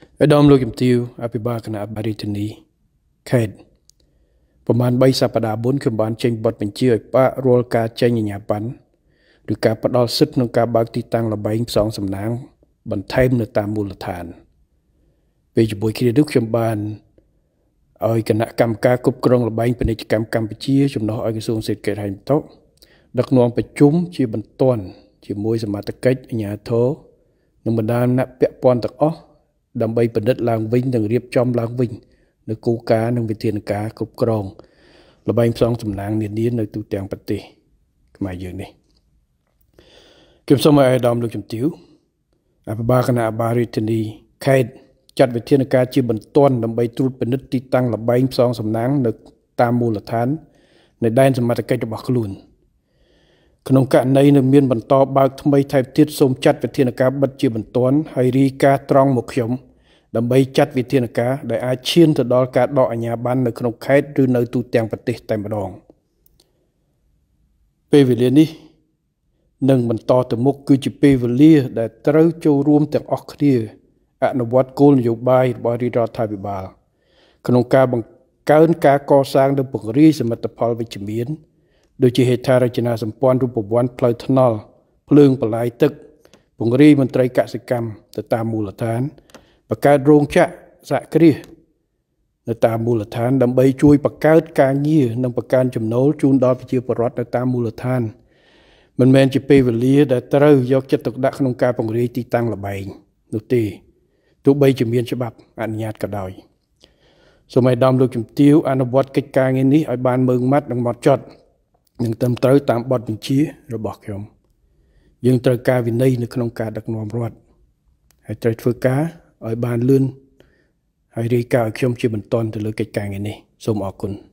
Ở đomលោកជំទាវអភិបាលគណៈបរិធានីខេត្តប្រមាណ3សប្តាហ៍មុនខ្ញុំបានចេញបទបញ្ជាឲ្យប៉ារាល់ការចេញអាជ្ញាប័ណ្ណឬការផ្ដល់សិទ្ធិក្នុងការបើកទីតាំងល្បែងផ្សងសំណាងបន្ថែមនៅតាមមូលដ្ឋានពេលជាមួយគ្នានេះខ្ញុំបានឲ្យគណៈកម្មការគ្រប់គ្រងល្បែងពាណិជ្ជកម្មកម្ពុជាចំណុះឲ្យក្រសួងសេដ្ឋកិច្ចហិរញ្ញវត្ថុដឹកនាំប្រជុំជាបន្ទាន់ជាមួយសមាជិកអាជ្ញាធរនិងបណ្ដាអ្នកពាក់ព័ន្ធទាំងអស់ដើម្បីពិនិត្យឡើងវិញនិងរៀបចំឡើងវិញនៅគោលការណ៍និងវិធានការគ្រប់គ្រងល្បែងផ្សងសំណាងនានានៅទូទាំងប្រទេសខ្មែរយើងនេះខ្ញុំសូមឲ្យអាដាមលោកជំទាវអភិបាលគណៈបរិធានីខេត្តចាត់វិធានការជាបន្ទាន់ដើម្បីត្រួតពិនិត្យទីតាំងល្បែងផ្សងសំណាងនៅតាមមូលដ្ឋានในដែនសមត្ថកិច្ចរបស់ខ្លួនក្នុងករណីនៅមានបន្តបើកថ្មីថែមទៀតសូមចាត់វិធានការបិទជាបន្ទាន់ហើយរាយការណ៍ត្រង់មកខ្ញុំដើម្បីចាត់វិធានការដែលអាចឈានទៅដល់ការដកអាជ្ញាប័ណ្ណនៅក្នុងខេត្តឬនៅទូទាំងប្រទេសតែម្ដងពេលវេលានេះនឹងបន្តទៅមុខគឺជាពេលវេលាដែលត្រូវចូលរួមទាំងអស់គ្នាអនុវត្តគោលនយោបាយរបស់រាជរដ្ឋាភិបាលក្នុងការបង្កើនការកសាងនិងពង្រីកសមិទ្ធផលវិជ្ជមានដូចជាហេដ្ឋារចនាសម្ព័ន្ធរូបវន្តផ្លូវថ្នល់ភ្លើងបន្លាយទឹកពង្រីកមន្ត្រីកសិកម្មទៅតាមមូលដ្ឋានបង្កើតរោងចក្រសហគ្រាសនៅតាមមូលដ្ឋានដើម្បីជួយបង្កើតការងារនិងបង្កើនចំណូលជូនដល់ប្រជាពលរដ្ឋនៅតាមមូលដ្ឋានមិនមែនជាពេលវេលាដែលត្រូវយកចិត្តទុកដាក់ក្នុងការពង្រីកទីតាំងល្បែងនោះទេទោះបីជាមានច្បាប់អនុញ្ញាតក៏ដោយសូមឲ្យដំលោកជំទាវអនុវត្តកិច្ចការងារនេះឲ្យបានម៉ឺងម៉ាត់និងហ្មត់ចត់និងត្រឹមត្រូវតាមបទបញ្ជារបស់ខ្ញុំយើងត្រូវការវិន័យនៅក្នុងការដឹកនាំរដ្ឋហើយត្រូវធ្វើការឲ្យបានលឿនហើយរាយការណ៍ឲ្យខ្ញុំជាបន្ទាន់ទៅលើកិច្ចការងារនេះសូមអរគុណ